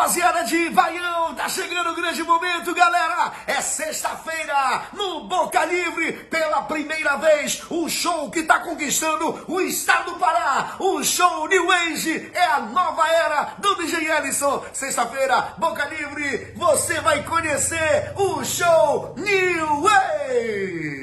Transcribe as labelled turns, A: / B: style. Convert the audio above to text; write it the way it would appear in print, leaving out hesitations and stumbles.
A: rapaziada de Vaião, tá chegando o grande momento, galera. É sexta-feira, no Boca Livre, pela primeira vez, o show que tá conquistando o estado do Pará. O show New Age é a nova era do DJ Ellison. Sexta-feira, Boca Livre, você vai conhecer o show New Age.